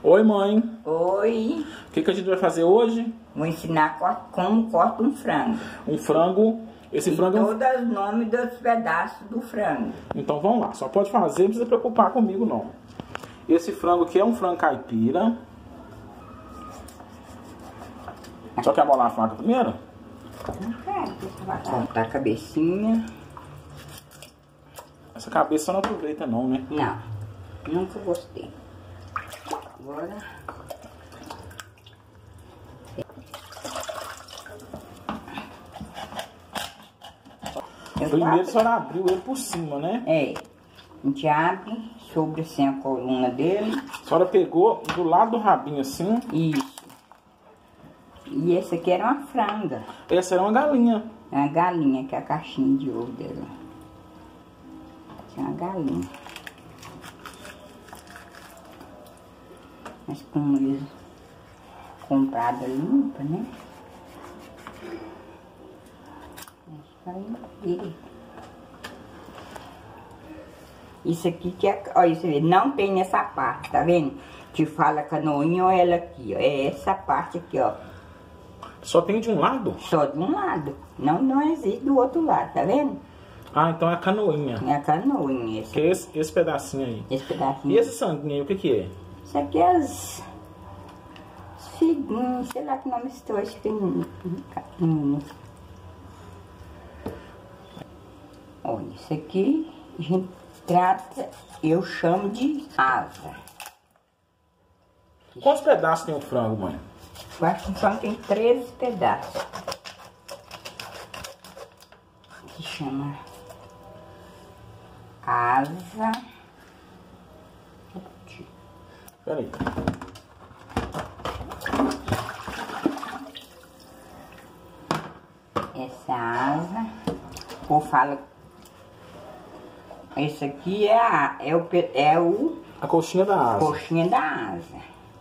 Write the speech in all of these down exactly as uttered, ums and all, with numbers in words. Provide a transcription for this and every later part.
Oi, mãe. Oi. O que, que a gente vai fazer hoje? Vou ensinar como corta um frango. Um frango. Esse e frango... todos os nomes dos pedaços do frango. Então vamos lá. Só pode fazer, não precisa preocupar comigo não. Esse frango aqui é um frango caipira. Só quer molar a faca primeiro? Cortar a cabecinha. Essa cabeça não aproveita não, né? Não. Nunca gostei. Agora... Primeiro a senhora abriu ele por cima, né? É. A gente abre sobre assim a coluna dele. A senhora pegou do lado do rabinho assim. Isso. E esse aqui era uma franga. Essa era uma galinha. É uma galinha, que é a caixinha de ovo dela. Aqui é uma galinha. Mas como eles compraram limpa, né? Isso aqui que é, olha, você vê, não tem nessa parte, tá vendo? Que fala canoinha ou ela aqui, ó. É essa parte aqui, ó. Só tem de um lado? Só de um lado. Não, não existe do outro lado, tá vendo? Ah, então é a canoinha. É a canoinha. Esse, que é esse, esse pedacinho aí. Esse pedacinho. E esse sanguinho aí, o que que é? Isso aqui é as... Os figuinhos, sei lá que nome estou, acho que tem... Olha, isso aqui a gente trata, eu chamo de asa. Quantos pedaços tem o frango, mãe? Eu acho que o frango tem treze pedaços. Que chama asa. Peraí. Essa asa, ou fala... Esse aqui é, a, é, o, é o... A coxinha da asa. Coxinha da asa.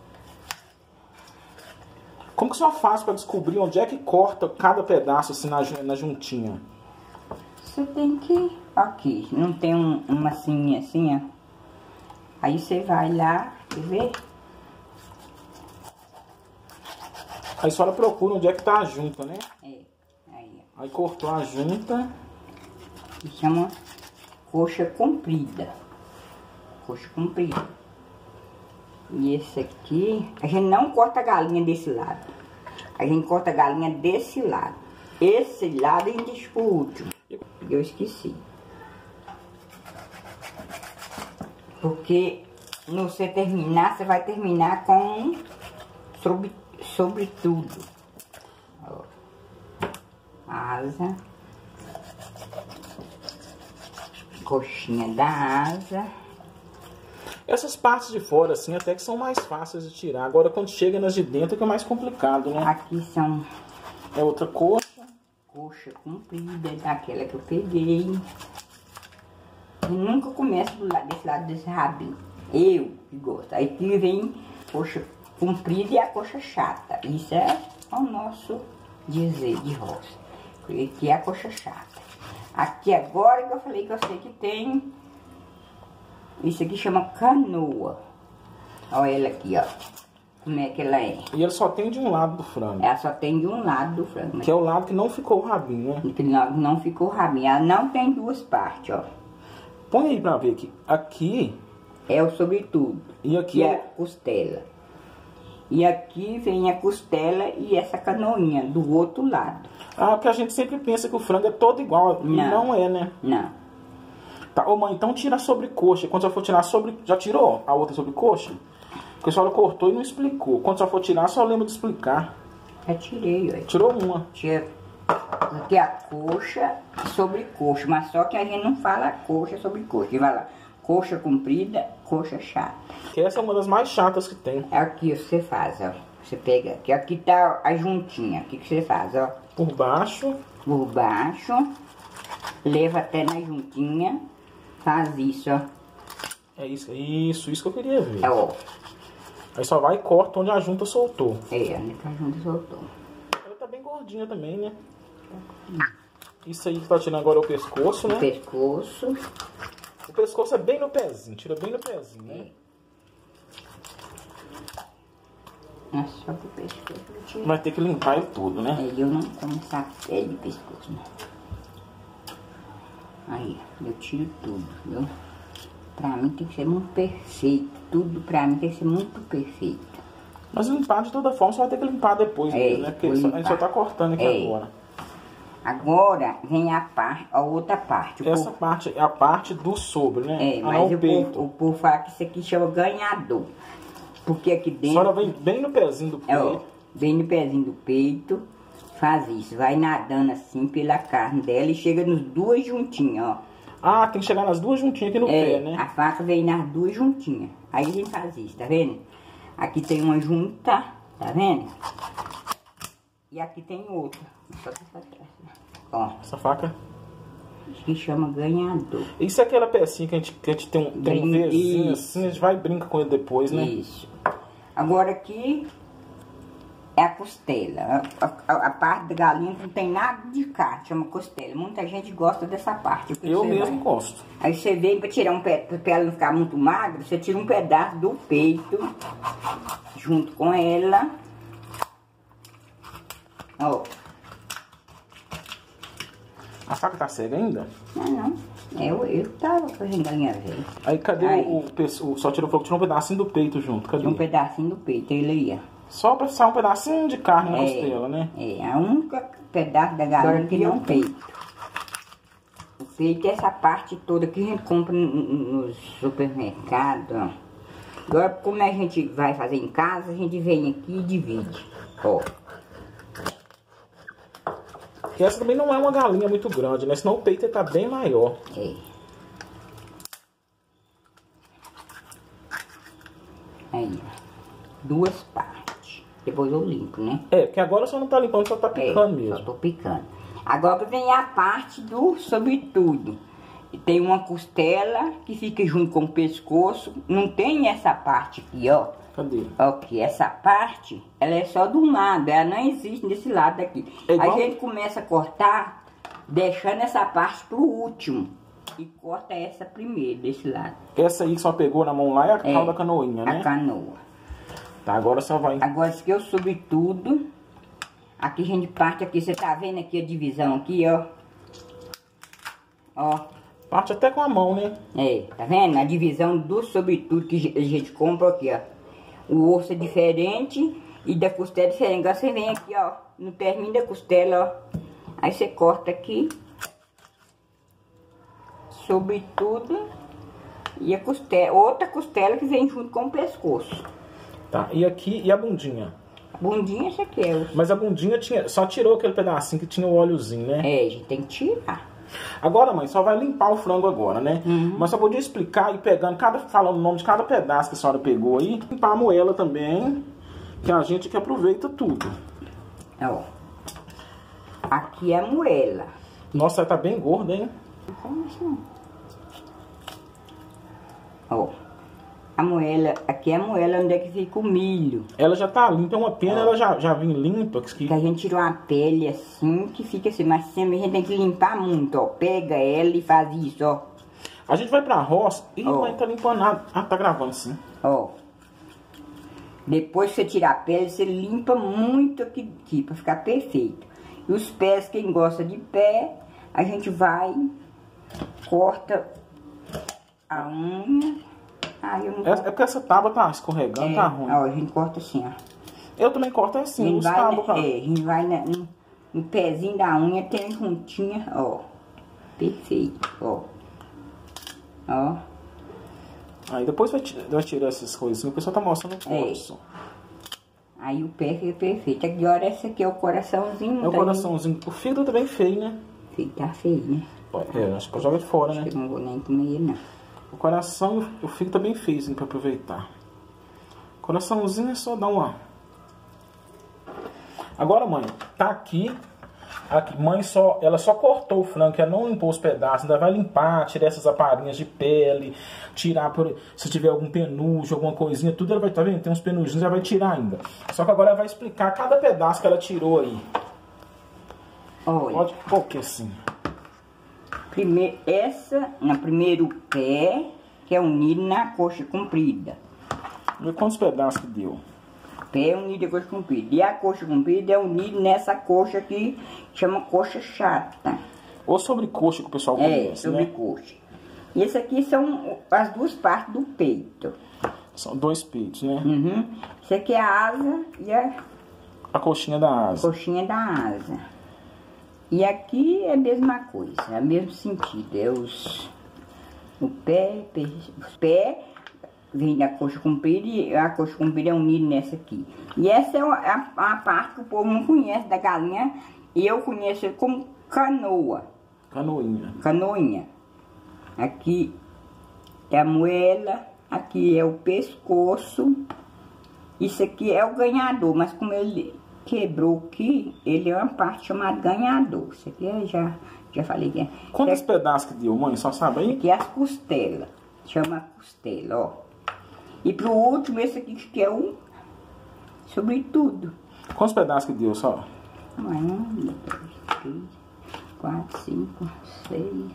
Como que a senhora faz para descobrir onde é que corta cada pedaço assim na, na juntinha? Você tem que... Aqui, não tem um, uma massinha assim, ó. Aí você vai lá, quer ver? Aí a senhora procura onde é que tá a junta, né? É, aí, ó. Aí cortou a junta. Que chama coxa comprida. Coxa comprida. E esse aqui, a gente não corta a galinha desse lado. A gente corta a galinha desse lado. Esse lado a gente deixa pro último. Eu esqueci. Porque no você terminar, você vai terminar com sobre, sobretudo. Ó. Asa. Coxinha da asa. Essas partes de fora, assim, até que são mais fáceis de tirar. Agora, quando chega nas de dentro, que é mais complicado, né? Aqui são... É outra coxa. Coxa comprida, daquela que eu peguei. Eu nunca começo do lado, desse lado desse rabinho. Eu que gosto. Aí aqui vem coxa comprida e a coxa chata. Isso é o nosso dizer de roça. Aqui é a coxa chata. Aqui agora que eu falei que eu sei que tem... Isso aqui chama canoa. Olha ela aqui, ó. Como é que ela é. E ela só tem de um lado do frango. Ela só tem de um lado do frango. Que é o lado que não ficou o rabinho, né? Que não, não ficou rabinho. Ela não tem duas partes, ó. Põe aí pra ver aqui. Aqui... É o sobretudo. E aqui e é... a costela. E aqui vem a costela e essa canoinha do outro lado. Ah, porque a gente sempre pensa que o frango é todo igual. Não. E não é, né? Não. Tá, ô mãe, então tira a sobrecoxa. Quando você for tirar sobre... Já tirou a outra sobrecoxa? Porque a senhora cortou e não explicou. Quando você for tirar, só lembra de explicar. Já tirei, ó. Tirou uma. Tira aqui a coxa e sobrecoxa. Mas só que a gente não fala coxa sobre coxa. Vai lá. Coxa comprida, coxa chata. Que essa é uma das mais chatas que tem. Aqui você faz, ó. Você pega aqui. Aqui tá a juntinha. O que que você faz, ó? Por baixo. Por baixo. Leva até na juntinha. Faz isso, ó. É isso, isso, isso que eu queria ver. É, ó. Aí só vai e corta onde a junta soltou. É, onde a junta soltou. Ela tá bem gordinha também, né? Isso aí que tá tirando agora é o pescoço, né? O pescoço. O pescoço é bem no pezinho, tira bem no pezinho, né? É só pro pescoço eu tiro. Vai ter que limpar ele tudo, né? É, eu não como essa pele de pescoço, não. Aí, eu tiro tudo, viu? Pra mim tem que ser muito perfeito. Tudo pra mim tem que ser muito perfeito. Mas limpar de toda forma, você vai ter que limpar depois É, mesmo, né? Porque só, a gente só tá cortando aqui É. agora. Agora vem a parte, a outra parte. O Essa povo, parte é a parte do sobre, né? é, Ah, mas não, o o peito. povo, o povo fala que isso aqui chama ganhador. Porque aqui A dentro, senhora vem bem no pezinho do é, ó, peito. bem no pezinho do peito, faz isso. Vai nadando assim pela carne dela e chega nos duas juntinhas, ó. Ah, tem que chegar nas duas juntinhas aqui no É, pé, né? a faca vem nas duas juntinhas. Aí a gente faz isso, tá vendo? Aqui tem uma junta, tá vendo? E aqui tem outra. Só que pra trás, né? Ó, Essa faca. isso que chama ganhador. Isso é aquela pecinha que a gente, que a gente tem um, tem um Bem, Vzinho isso. assim, a gente vai e brinca com ele depois, né? Isso. Agora aqui é a costela. A, a- a parte da galinha que não tem nada de carne, chama costela. Muita gente gosta dessa parte. porque Eu você mesmo vai- gosto. Aí você vem para tirar um pé, pra ela não ficar muito magra, você tira um pedaço do peito junto com ela. Ó. A faca tá cega ainda? Não, não. Eu, eu tava fazendo galinha velha. Aí cadê Aí. o, o, peço- o só tirou falou que tirou um pedacinho do peito junto? Cadê? Tinha um pedacinho do peito, ele ia. Só pra sair um pedacinho de carne na É, costela, né? É, a única pedaço da galinha que não peito. O peito é essa parte toda que a gente compra no, no supermercado, ó. Agora, como a gente vai fazer em casa, a gente vem aqui e divide, ó. E essa também não é uma galinha muito grande, né? Senão o peito tá bem maior. É. Aí, ó. Duas partes. Depois eu limpo, né? É, porque agora só não tá limpando, só tá picando É, mesmo. só tô picando. Agora vem a parte do sobretudo. E tem uma costela que fica junto com o pescoço. Não tem essa parte aqui, ó. Cadê? Ok, essa parte, ela é só de um lado, ela não existe desse lado aqui. É igual- A gente começa a cortar, deixando essa parte pro último. E corta essa primeiro, desse lado. Essa aí que só pegou na mão lá é a É, cal da canoinha, né? A canoa. Tá, agora só vai... Agora, isso que eu subi tudo. Aqui a gente parte aqui, você tá vendo aqui a divisão aqui, ó. Ó, Parte até com a mão, né? é, tá vendo? A divisão do sobretudo que a gente compra aqui, ó. O osso é diferente e da costela é diferente. Agora você vem aqui, ó, no término da costela, ó. Aí você corta aqui. Sobretudo. E a costela, outra costela que vem junto com o pescoço. Tá, e aqui, e a bundinha? A bundinha, essa aqui é o... Mas a bundinha tinha, só tirou aquele pedacinho que tinha o óleozinho, né? É, a gente tem que tirar. Agora, mãe, só vai limpar o frango agora, né? Uhum. Mas só podia explicar e pegando, cada, falando o nome de cada pedaço que a senhora pegou aí. Limpar a moela também, que a gente que aproveita tudo. Ó. Aqui é a moela. Nossa, ela tá bem gorda, hein? Como assim? Ó. A moela, aqui é a moela onde é que fica o milho. Ela já tá limpa, é uma pena ela já, já vir limpa. Que... Que a gente tira uma pele assim, que fica assim, mas sempre a gente tem que limpar muito, ó. Pega ela e faz isso, ó. A gente vai pra roça e Oh. mãe tá limpando nada. Ah, tá gravando sim. Ó. Depois que você tirar a pele, você limpa muito aqui, aqui pra ficar perfeito. E os pés, quem gosta de pé, a gente vai, corta a unha. Ah, eu não É, é porque essa tábua tá escorregando, É, tá ruim. ó, a gente corta assim, ó. Eu também corto A assim, gente os vai, cabos, cara. é, a gente vai na- no, no pezinho da unha, tem juntinha, ó. Perfeito, ó. Ó. Aí depois vai, ti- vai tirar essas coisinhas, o pessoal tá mostrando o É. corte só. Aí o pé fica perfeito. Agora esse aqui é o coraçãozinho. É o tá coraçãozinho. O fígado também feio, né? vendo? Fica feio, né? É, acho que joga ele fora, né? Eu não vou nem comer ele, não. O coração e o fígado tá bem feio, assim, pra aproveitar. Coraçãozinho é só dar uma... Agora, mãe, tá aqui. Aqui, mãe só, ela só cortou o frango, ela não limpou os pedaços, ainda vai limpar, tirar essas aparinhas de pele, tirar por, se tiver algum penugem, alguma coisinha, tudo ela vai, tá vendo? Tem uns penujinhos, ela vai tirar ainda. Só que agora ela vai explicar cada pedaço que ela tirou aí. Olha, Pode, qual que é assim? primeiro, essa, no primeiro pé, que é unido na coxa comprida. Vê quantos pedaços que deu. pé é unido a coxa comprida. E a coxa comprida é unida nessa coxa aqui, que chama coxa chata. Ou sobrecoxa que o pessoal É, conhece, sobrecoxa. E esse aqui são as duas partes do peito. São dois peitos, né? Uhum. Esse aqui é a asa e a A coxinha da asa. coxinha da asa. E aqui é a mesma coisa, é o mesmo sentido. É os, o pé, pé, os pés vem da coxa comprida e a coxa comprida é unida nessa aqui. E essa é a, a parte que o povo não conhece da galinha. E eu conheço como canoa. Canoinha. Canoinha. Aqui é a moela, aqui é o pescoço. Isso aqui é o ganhador, mas como ele quebrou aqui, ele é uma parte chamada ganhador. Isso aqui eu já, já falei que é. Quantos Isso pedaços que deu, mãe? Só sabe aí? aqui é as costelas. Chama costela, ó. E pro último, esse aqui que é o sobretudo. Quantos pedaços que deu só? Um, dois, três, quatro, cinco, seis,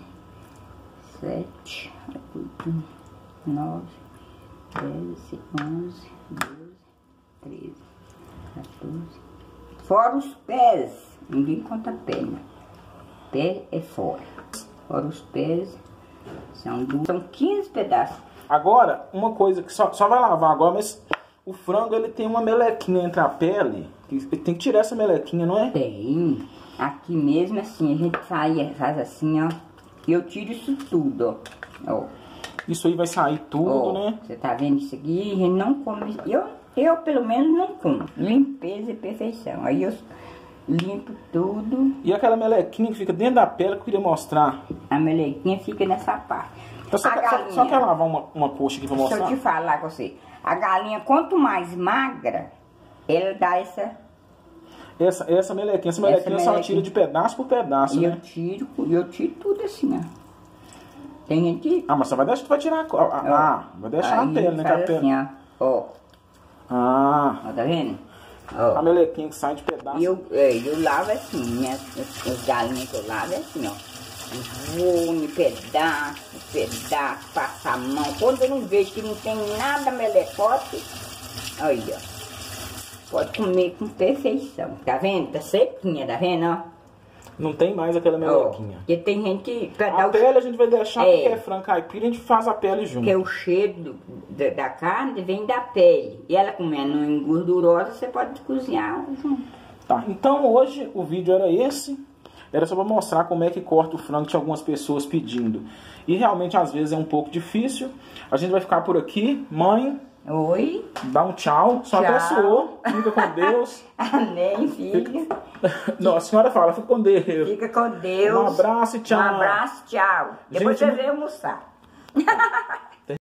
sete, oito, nove, dez, onze, doze, treze, quatorze. Fora os pés. Ninguém conta perna. Pé é fora. Fora os pés. São, duas, são quinze pedaços. Agora, uma coisa que só, só vai lavar agora, mas o frango ele tem uma melequinha entre a pele. Ele tem que tirar essa melequinha, não é? Tem. Aqui mesmo assim, a gente faz, faz assim, ó. E eu tiro isso tudo, ó. Ó. Isso aí vai sair tudo, Ó, né? você tá vendo isso aqui? A gente não come. Eu, eu pelo menos não como. Limpeza e perfeição. Aí eu limpo tudo. E aquela melequinha que fica dentro da pele que eu queria mostrar. A melequinha fica nessa parte. Eu só, A quer, só, galinha. só quer lavar uma, uma coxa aqui pra Deixa mostrar? eu te falar com você. A galinha, quanto mais magra, ela dá essa. Essa, essa melequinha, essa melequinha Essa só melequinha. tira de pedaço por pedaço, E eu né? tiro, e eu tiro tudo assim, ó. Tem gente que. Ah, mas você vai deixar, vai tirar a, co- a- ah, vai deixar Aí a pele, né? Que faz a pele. assim, ó. Ó, Ah, ó, tá vendo? a Ó. melequinha que sai de pedaço. E eu, é, eu lavo assim, minhas, as, as galinhas que eu lavo é assim, ó. Vou em pedaço, pedaço, passa a mão. Quando eu não vejo que não tem nada melecote, aí, ó. Pode comer com perfeição. Tá vendo? Tá sequinha, tá vendo, ó? Não tem mais aquela Ó, melequinha. porque tem gente que... pra dar A o pele a gente vai deixar É. porque é frango caipira, a gente faz a pele junto. Porque o cheiro do- da, da carne vem da pele. E ela comendo engordurosa, você pode cozinhar junto. Tá, então hoje o vídeo era esse. Era só pra mostrar como é que corta o frango, tinha algumas pessoas pedindo. E realmente às vezes é um pouco difícil. A gente vai ficar por aqui. Mãe, Oi. dá um tchau. Só Tchau. abençoou. Fica com Deus. Amém, filho. Não, a senhora fala, fica com Deus. Fica com Deus. Um abraço e tchau. Um abraço, tchau. Depois Gente, você vem almoçar.